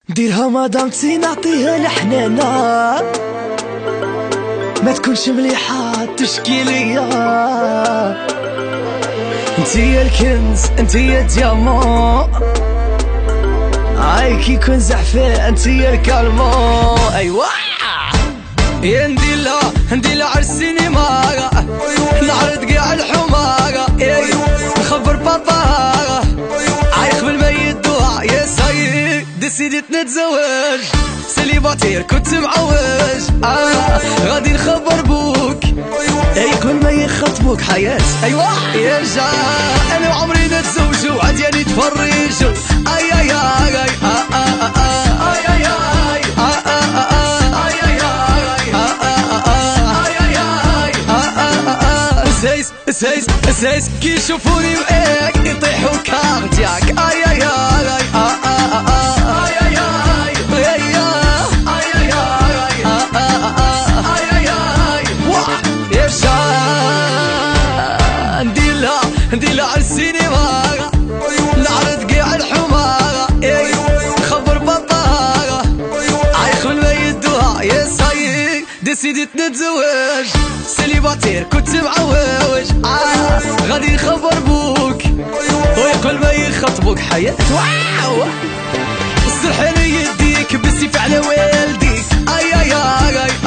ديرها مدامتي نعطيها الحنانة، ما تكونش مليحة تشكي ليا. انتيا الكنز انتيا الديامون، عاي كي يكون زعفان انتيا الكالمون. ايوا يا نديلا على السينما، نعرض قاع الحمارة، نخبر بابا عاي قبل ما يدوها. يا سايي ديسيديت نتزوج، سيليباتير كنت معوج. غادي نخبر بوك كل ما يخطبوك حياة. ايوا يا جا انا وعمري نتزوجو، عادي نتفرجو. اي اي اي اي سايس كي يشوفوني معاك يطيحوا كاردياك. اي اي اي نديلا على السينما، نعرض قاع الحمارة، نخبر بابا عاي قبل ما يدوها. يا سايي ديسيديت نتزوج، سيليباتير كنت معوج. غادي نخبر بوك وقبل ما يخطبوك حياة. واو السرحاني يديك بالسيف على والديك. اي اي اي اي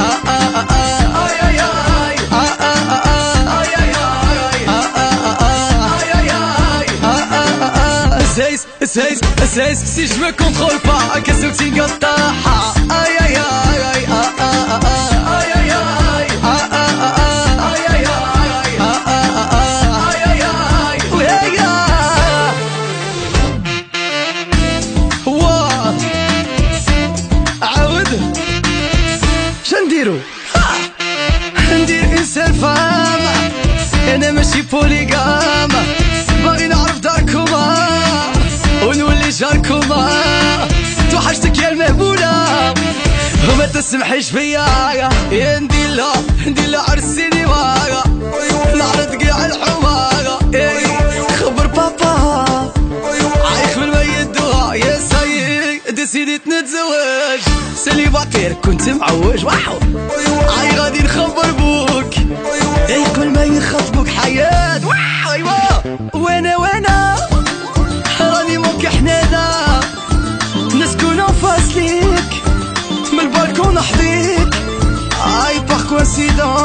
سايس سي جو مو كونترول با كاسوتي نقطعها. اي اي اي عاود شنديرو؟ ندير انسان فام، انا ماشي بوليغام. باغي نعرف داركوما ونولي جاركوما، توحشتك يا المهبولة وما تسمحيش فيا. يا نديلا على السينما، نعرض قاع الحمارة، خبر بابا عاي قبل ما يدوها. يا سايي ديسيديت نتزوج، سيليباتير كنت معوج. واو عاي غادي نخبر بوك كل ما يخطبوك حياة. واو ايوا وانا راني موك حنانا، نسكن فاس ليك من البالكون نحظيك. اي باغ كوانسيدونس